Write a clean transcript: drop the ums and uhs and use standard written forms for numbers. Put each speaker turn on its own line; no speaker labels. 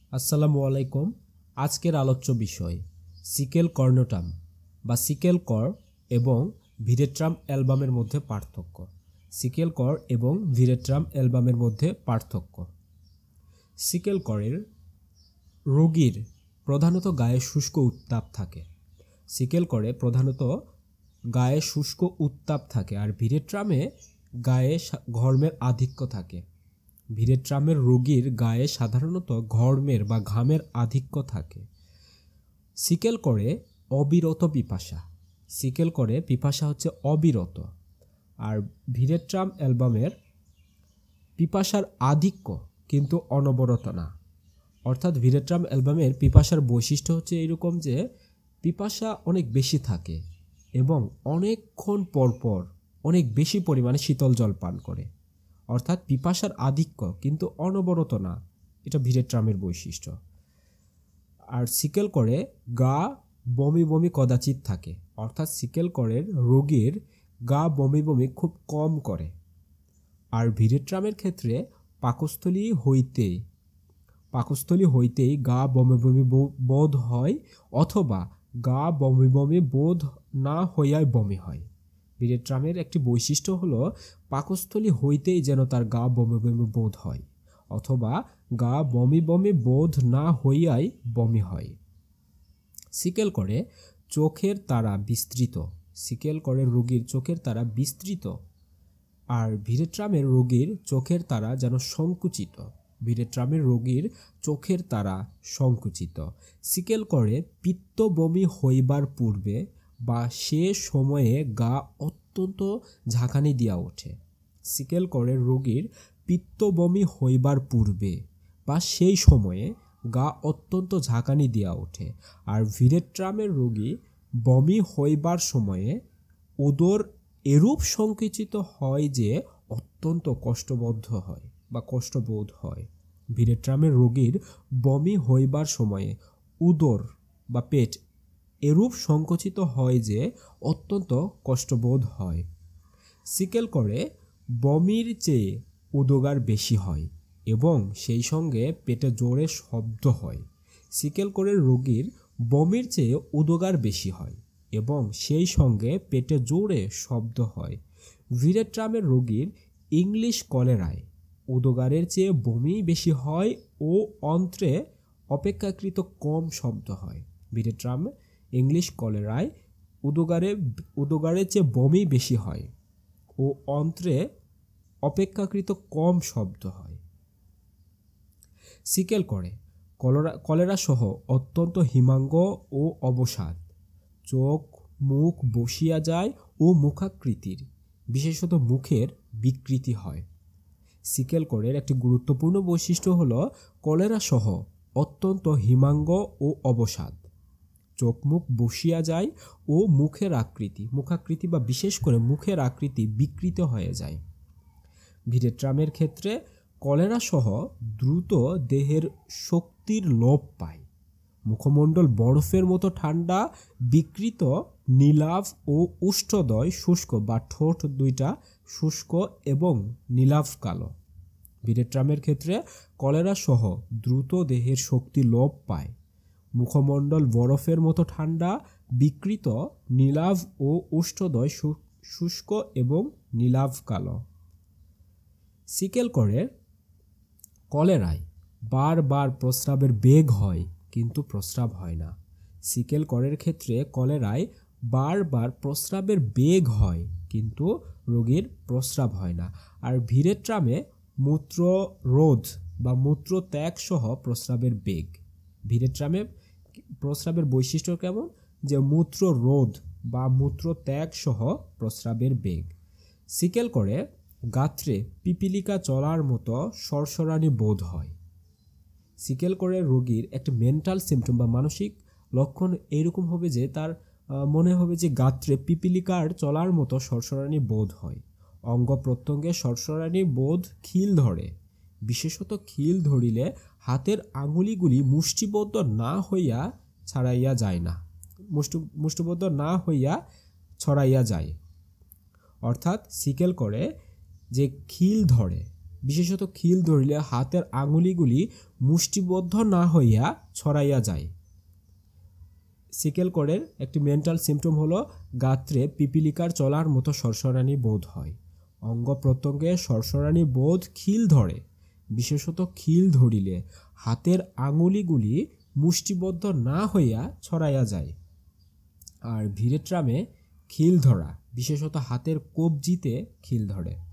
আসসালামু আলাইকুম। আজকের আলোচ্য বিষয় সিকেল কর্নুটাম বা সিকেল কর এবং ভিরেট্রাম অ্যালবামের মধ্যে পার্থক্য। সিকেল কর এবং ভিরেট্রাম অ্যালবামের মধ্যে পার্থক্য। সিকেল করের রোগীর প্রধানত গায়ে শুষ্ক উত্তাপ থাকে। সিকেল করে প্রধানত গায়ে শুষ্ক উত্তাপ থাকে, আর ভিরেট্রামে গায়ে ঘর্মের আধিক্য থাকে। ভিরেট্রামের রোগীর গায়ে সাধারণত ঘর্মের বা ঘামের আধিক্য থাকে। সিকেল করে অবিরত পিপাসা। সিকেল করে পিপাসা হচ্ছে অবিরত, আর ভিরেট্রাম অ্যালবামের পিপাসার আধিক্য কিন্তু অনবরত না। অর্থাৎ ভিরেট্রাম অ্যালবামের পিপাসার বৈশিষ্ট্য হচ্ছে এরকম যে পিপাসা অনেক বেশি থাকে এবং অনেকক্ষণ পরপর অনেক বেশি পরিমাণে শীতল জল পান করে। অর্থাৎ পিপাসার আধিক্য কিন্তু অনবরত না, এটা ভিরেট্রামের বৈশিষ্ট্য। আর সিকেল করে গা বমি বমি কদাচিৎ থাকে। অর্থাৎ সিকেল করের রোগীর গা বমি বমি খুব কম করে। আর ভিরেট্রামের ক্ষেত্রে পাকস্থলী হইতেই গা বমি বমি বোধ হয়, অথবা গা বমি বমি বোধ না হইয়াই বমি হয়। ভিরেট্রামের একটি বৈশিষ্ট্য হলো পাকস্থলী হইতেই যেন তার গা বমি বমি বোধ হয়, অথবা গা বমি বমি বোধ না হইয়াই বমি হয়। সিকেল করে চোখের তারা বিস্তৃত। সিকেল করে রোগীর চোখের তারা বিস্তৃত, আর ভিরেট্রামের রোগীর চোখের তারা যেন সংকুচিত। ভিরেট্রামের রোগীর চোখের তারা সংকুচিত। সিকেল করে পিত্ত বমি হইবার পূর্বে বা সে সময়ে গা অত্যন্ত ঝাঁকানি দিয়া ওঠে। সিকেল করে রোগীর পিত্ত বমি হইবার পূর্বে বা সেই সময়ে গা অত্যন্ত ঝাঁকানি দিয়া ওঠে। আর ভিরেট্রামের রোগী বমি হইবার সময়ে উদর এরূপ সংকুচিত হয় যে অত্যন্ত কষ্টবোধ হয়। ভিরেট্রামের রোগীর বমি হইবার সময়ে উদর বা পেট এরূপ সংকুচিত হয় যে অত্যন্ত কষ্টবোধ হয়। সিকেল করে বমির চেয়ে উদগার বেশি হয় এবং সেই সঙ্গে পেটে জোরে শব্দ হয়। সিকেল করে রোগীর বমির চেয়ে উদগার বেশি হয় এবং সেই সঙ্গে পেটে জোরে শব্দ হয়। ভিরেট্রামের রোগীর ইংলিশ কলেরায় উদগারের চেয়ে বমি বেশি হয় ও অন্ত্রে অপেক্ষাকৃত কম শব্দ হয়। ভিরেট্রাম ইংলিশ কলেরায় উদগারের চেয়ে বমি বেশি হয় ও অন্ত্রে অপেক্ষাকৃত কম শব্দ হয়। সিকেল করে কলেরা সহ অত্যন্ত হিমাঙ্গ ও অবসাদ, চোখ মুখ বসিয়া যায় ও মুখাকৃতির বিশেষত মুখের বিকৃতি হয়। সিকেল কোরের একটি গুরুত্বপূর্ণ বৈশিষ্ট্য হল কলেরা সহ অত্যন্ত হিমাঙ্গ ও অবসাদ, চোখ মুখ বসিয়া যায় ও মুখাকৃতি বা বিশেষ করে মুখের আকৃতি বিকৃত হয়ে যায়। ভিরেট্রামের ক্ষেত্রে কলেরা সহ দ্রুত দেহের শক্তির লোপ পায়। মুখমণ্ডল বরফের মতো ঠান্ডা, বিকৃত, নীলাভ ও উষ্ঠদয় শুষ্ক বা ঠোঁট দুইটা শুষ্ক এবং নীলাভ কালো। ভিরেট্রামের ক্ষেত্রে কলেরা সহ দ্রুত দেহের শক্তি লোপ পায়। মুখমণ্ডল বরফের মতো ঠান্ডা, বিকৃত, নীলাভ ও উষ্ঠদয় শুষ্ক এবং নীলাভ কালো। সিকেল করে কলেরায় বারবার প্রস্রাবের বেগ হয় কিন্তু প্রস্রাব হয় না। সিকেল করের ক্ষেত্রে কলেরায় বারবার প্রস্রাবের বেগ হয় কিন্তু রোগীর প্রস্রাব হয় না। আর ভিরেট্রামে মূত্ররোধ বা মূত্রত্যাগ সহ প্রস্রাবের বেগ। ভিরেট্রামে প্রস্রাবের বৈশিষ্ট্য কেমন, যে মূত্ররোধ বা মূত্রত্যাগ সহ প্রস্রাবের বেগ। সিকেল করে গাত্রে পিপিলিকা চলার মতো সরসরানি বোধ হয়। সিকেল করে রোগীর একটা মেন্টাল সিমটম বা মানসিক লক্ষণ এইরকম হবে যে তার মনে হবে যে গাত্রে পিপিলিকার চলার মতো সরসরানি বোধ হয়। অঙ্গ প্রত্যঙ্গে সরসরানি বোধ খিল ধরে, বিশেষত খিল ধরিলে হাতের আঙুলিগুলি মুষ্টিবদ্ধ না হইয়া ছড়াইয়া যায়। অর্থাৎ সিকেল করে যে খিল ধরে বিশেষত খিল ধরিলে হাতের আঙুলিগুলি মুষ্টিবদ্ধ না হইয়া ছড়াইয়া যায়। সিকেল কোরের একটি মেন্টাল সিমটম হলো গাত্রে পিপিলিকার চলার মতো সরসরানি বোধ হয়। অঙ্গ প্রত্যঙ্গে সরসরানি বোধ খিল ধরে। বিশেষত খিল ধরিলে হাতের আঙুলিগুলি মুষ্টিবদ্ধ না হইয়া ছড়াইয়া যায়। আর ভিরেট্রামে খিল ধরা, বিশেষত হাতের কবজিতে খিল ধরে।